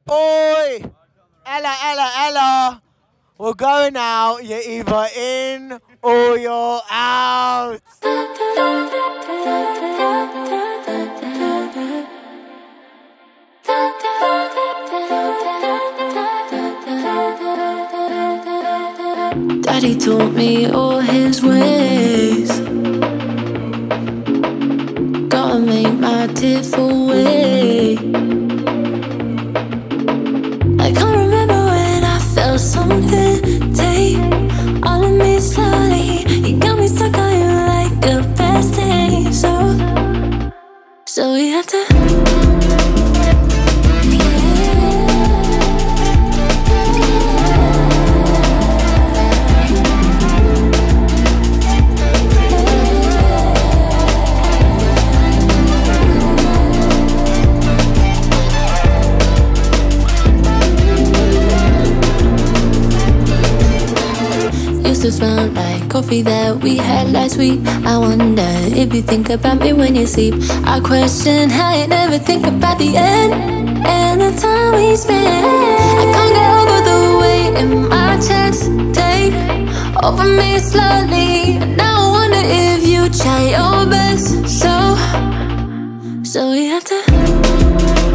Oi! Ella, Ella, Ella! We're going out. You're either in or you're out. Daddy taught me all his ways. Gotta make my tiff away. I can't remember when I felt something take all of me slowly. You got me stuck on you like a fast thing. So we have to. To smell like coffee that we had last week. I wonder if you think about me when you sleep. I question how you never think about the end and the time we spent. I can't get over the weight in my chest take over me slowly. And now I wonder if you try your best. So we have to.